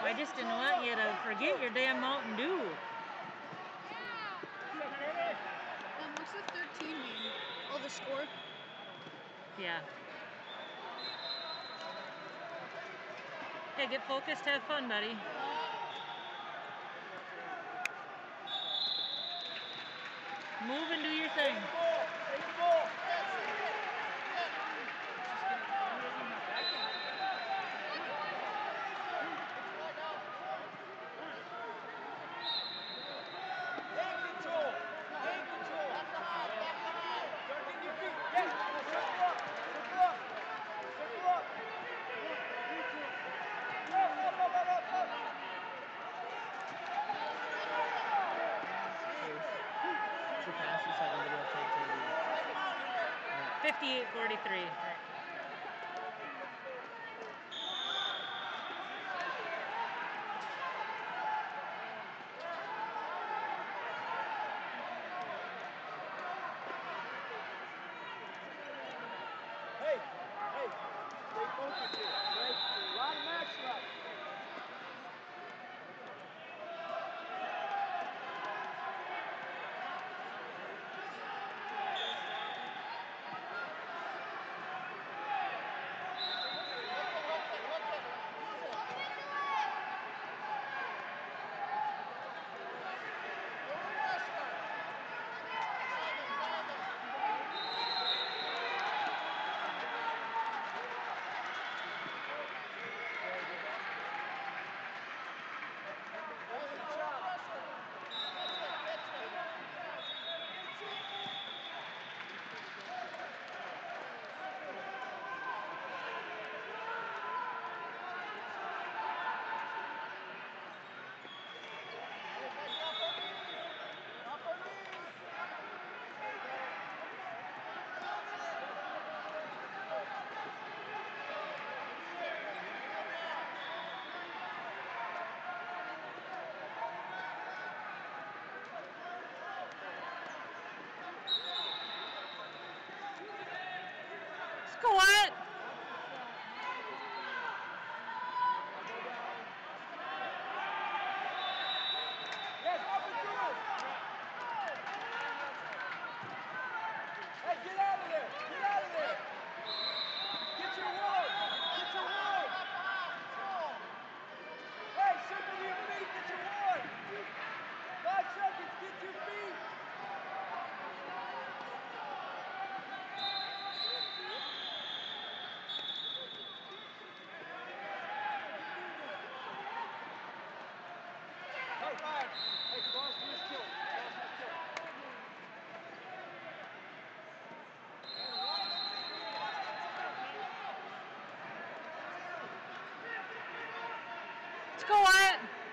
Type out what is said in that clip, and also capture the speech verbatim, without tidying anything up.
I just didn't want you to forget your damn Mountain Dew. Um, what's the thirteen mean? Oh, the score? Yeah. Hey, get focused, have fun, buddy. Move and do your thing. fifty-eight forty-three. Hey, hey, stay focused here, right? A lot of match left. What? Yes, up and through. Hey, get out of there. Get out of there. Get your wood. Get your wood. Hey, circle your feet. Get your wood. Five seconds. Get your feet. Hey, five. Hey, cross this kill. Cross this kill. Let's go, Wyatt.